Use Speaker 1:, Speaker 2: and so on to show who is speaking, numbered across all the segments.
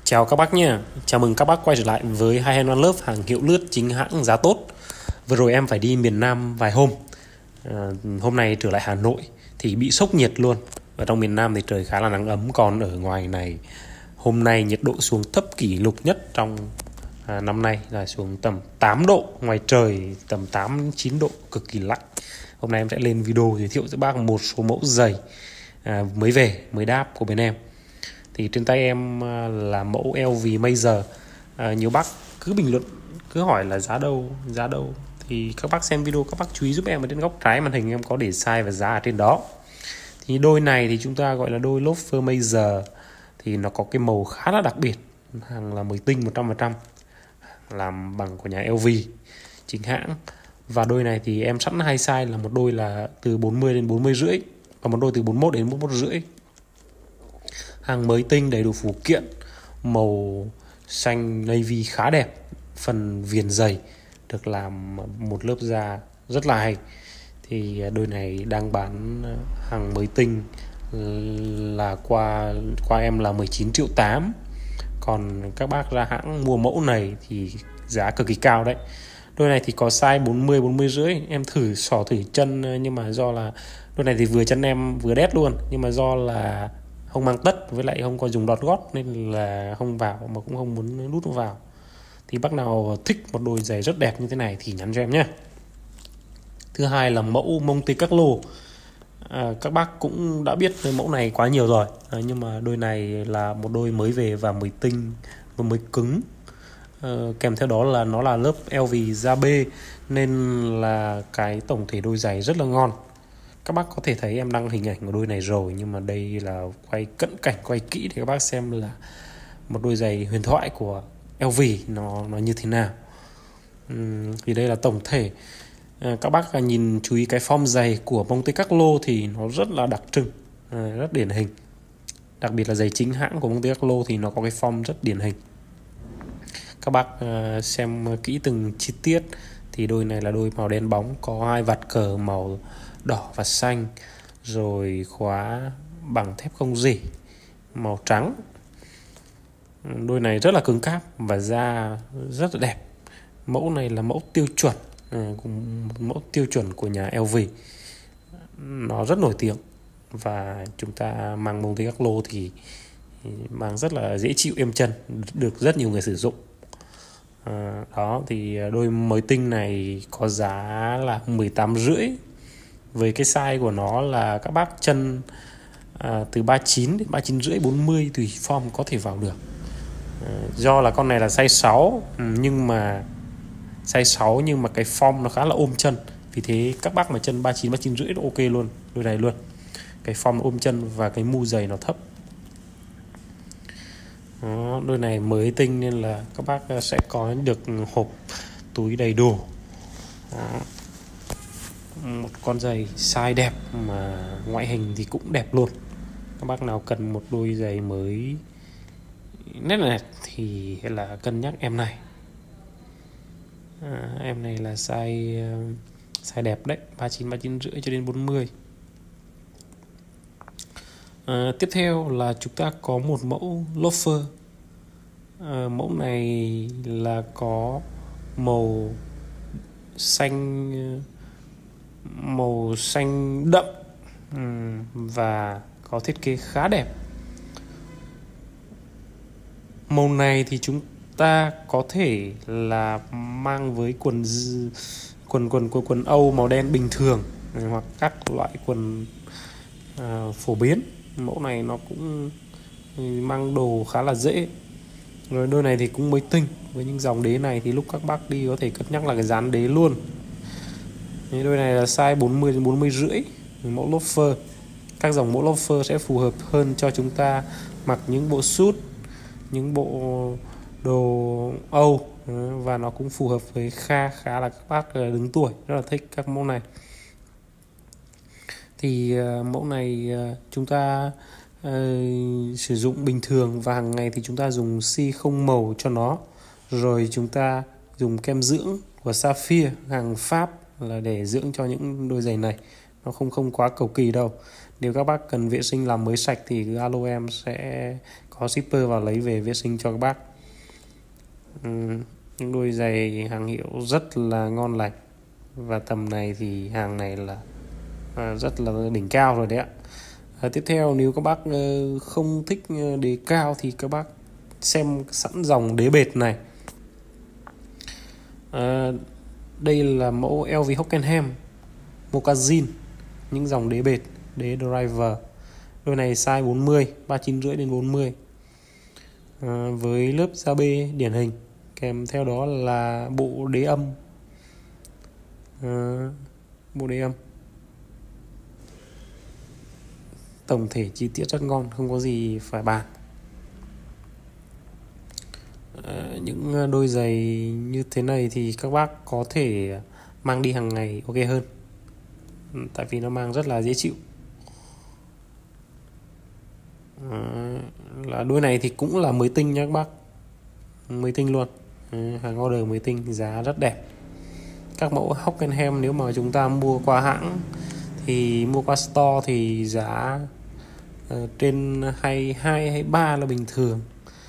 Speaker 1: Chào các bác nhé, chào mừng các bác quay trở lại với Hai Hand One Love, hàng hiệu lướt chính hãng giá tốt. Vừa rồi em phải đi miền Nam vài hôm, hôm nay trở lại Hà Nội thì bị sốc nhiệt luôn. Ở trong miền Nam thì trời khá là nắng ấm, còn ở ngoài này hôm nay nhiệt độ xuống thấp kỷ lục nhất trong năm nay là xuống tầm 8 độ, ngoài trời tầm 8-9 độ, cực kỳ lạnh. Hôm nay em sẽ lên video giới thiệu cho bác một số mẫu giày mới về, mới đáp của bên em. Thì trên tay em là mẫu LV Major. Nhiều bác cứ bình luận, cứ hỏi là giá đâu. Thì các bác xem video, các bác chú ý giúp em ở trên góc trái màn hình em có để size và giá ở trên đó. Thì đôi này thì chúng ta gọi là đôi loafer Major. Thì nó có cái màu khá là đặc biệt, hàng là 10 tinh 100%, làm bằng của nhà LV chính hãng. Và đôi này thì em sẵn hai size, là một đôi là từ 40 đến 40 rưỡi và một đôi từ 41 đến 41 rưỡi. Hàng mới tinh, đầy đủ phụ kiện, màu xanh navy khá đẹp. Phần viền giày được làm một lớp da rất là hay. Thì đôi này đang bán hàng mới tinh là qua em là 19,8 triệu. Còn các bác ra hãng mua mẫu này thì giá cực kỳ cao đấy. Đôi này thì có size 40, 40 rưỡi. Em thử chân, nhưng mà do là đôi này thì vừa chân em vừa đét luôn, nhưng mà do là không mang tất với lại không có dùng đọt gót nên là không vào, mà cũng không muốn đút vào. Thì bác nào thích một đôi giày rất đẹp như thế này thì nhắn cho em nhé. Thứ hai là mẫu Monte Carlo. Các bác cũng đã biết mẫu này quá nhiều rồi, nhưng mà đôi này là một đôi mới về và mới tinh và mới cứng. Kèm theo đó là nó là lớp LV da B, nên là cái tổng thể đôi giày rất là ngon. Các bác có thể thấy em đăng hình ảnh của đôi này rồi, nhưng mà đây là quay cận cảnh, quay kỹ để các bác xem là một đôi giày huyền thoại của LV nó như thế nào. Thì đây là tổng thể. Các bác nhìn chú ý cái form giày của Monte Carlo thì nó rất là đặc trưng, rất điển hình. Đặc biệt là giày chính hãng của Monte Carlo thì nó có cái form rất điển hình. Các bác xem kỹ từng chi tiết. Thì đôi này là đôi màu đen bóng, có hai vạt cờ màu đỏ và xanh, rồi khóa bằng thép không rỉ màu trắng. Đôi này rất là cứng cáp và da rất là đẹp. Mẫu này là mẫu tiêu chuẩn, mẫu tiêu chuẩn của nhà LV. Nó rất nổi tiếng và chúng ta mang Monte Carlo thì mang rất là dễ chịu, êm chân, được rất nhiều người sử dụng. Đó thì đôi mới tinh này có giá là 18,5 triệu. Với cái size của nó là các bác chân từ 39 đến 39,5, 40 tùy form có thể vào được. Do là con này là size 6, nhưng mà cái form nó khá là ôm chân. Vì thế các bác mà chân 39, 39,5 nó ok luôn, đôi này luôn. Cái form nó ôm chân và cái mu giày nó thấp. Đó, đôi này mới tinh nên là các bác sẽ có được hộp túi đầy đủ. Đó. Một con giày size đẹp mà ngoại hình thì cũng đẹp luôn. Các bác nào cần một đôi giày mới nét nét thì là cân nhắc em này. Em này là size đẹp đấy, 39, 39,5 cho đến 40. Tiếp theo là chúng ta có một mẫu loafer. Mẫu này là có màu xanh đậm và có thiết kế khá đẹp. Màu này thì chúng ta có thể là mang với quần Âu màu đen bình thường, hoặc các loại quần phổ biến. Mẫu này nó cũng mang đồ khá là dễ. Rồi đôi này thì cũng mới tinh. Với những dòng đế này thì lúc các bác đi có thể cân nhắc là cái dán đế luôn. Đôi này là size 40 đến 40,5, mẫu loafer. Các dòng mẫu loafer sẽ phù hợp hơn cho chúng ta mặc những bộ suit, những bộ đồ Âu, và nó cũng phù hợp với khá là các bác đứng tuổi rất là thích các mẫu này. Thì mẫu này chúng ta sử dụng bình thường và hàng ngày thì chúng ta dùng si không màu cho nó. Rồi chúng ta dùng kem dưỡng của Sapphire hàng Pháp là để dưỡng cho những đôi giày này. Nó không quá cầu kỳ đâu. Nếu các bác cần vệ sinh làm mới sạch thì alo em sẽ có có shipper vào lấy về vệ sinh cho các bác. Những đôi giày hàng hiệu rất là ngon lành, và tầm này thì hàng này là rất là đỉnh cao rồi đấy ạ. Tiếp theo, nếu các bác không thích đế cao thì các bác xem sẵn dòng đế bệt này. Đây là mẫu LV Hockenheim Moccasin, những dòng đế bệt, đế driver. Đôi này size 40, 39,5 đến 40, với lớp da bê điển hình, kèm theo đó là bộ đế âm. Tổng thể chi tiết rất ngon, không có gì phải bàn. Những đôi giày như thế này thì các bác có thể mang đi hàng ngày ok hơn, tại vì nó mang rất là dễ chịu. Là đôi này thì cũng là mới tinh nha các bác, mới tinh luôn, hàng order mới tinh, giá rất đẹp. Các mẫu Hockenheim nếu mà chúng ta mua qua hãng thì mua qua store thì giá trên 22, 23 là bình thường.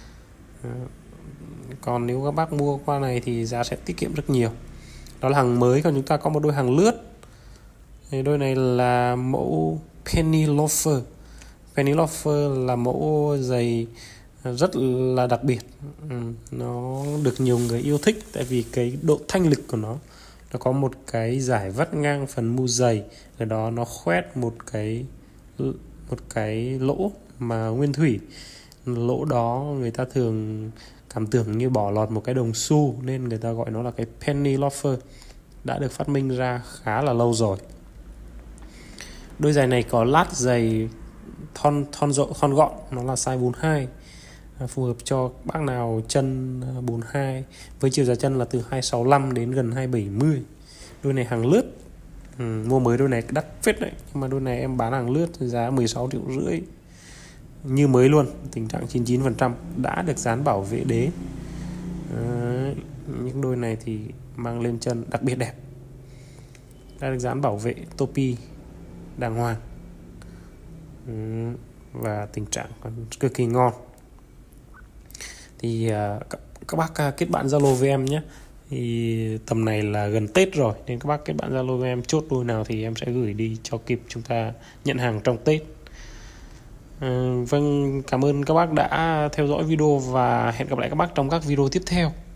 Speaker 1: Còn nếu các bác mua qua này thì giá sẽ tiết kiệm rất nhiều. Đó là hàng mới. Còn chúng ta có một đôi hàng lướt. Đôi này là mẫu Penny Loafer. Penny Loafer là mẫu giày rất là đặc biệt. Nó được nhiều người yêu thích tại vì cái độ thanh lịch của nó có một cái dải vắt ngang phần mu giày, ở đó nó khoét một cái lỗ mà nguyên thủy. Lỗ đó người ta thường cảm tưởng như bỏ lọt một cái đồng xu, nên người ta gọi nó là cái Penny Loafer, đã được phát minh ra khá là lâu rồi. Đôi giày này có lát giày thon gọn, nó là size 42, phù hợp cho bác nào chân 42 với chiều dài chân là từ 265 đến gần 270. Đôi này hàng lướt, mua mới đôi này đắt phết đấy, nhưng mà đôi này em bán hàng lướt giá 16,5 triệu như mới luôn, tình trạng 99%, đã được dán bảo vệ đế. Những đôi này thì mang lên chân đặc biệt đẹp, đã được dán bảo vệ topi đàng hoàng, và tình trạng còn cực kỳ ngon. Thì các bác kết bạn Zalo với em nhé. Thì tầm này là gần Tết rồi, nên các bác kết bạn Zalo với em, chốt đôi nào thì em sẽ gửi đi cho kịp chúng ta nhận hàng trong Tết. Vâng, cảm ơn các bác đã theo dõi video và hẹn gặp lại các bác trong các video tiếp theo.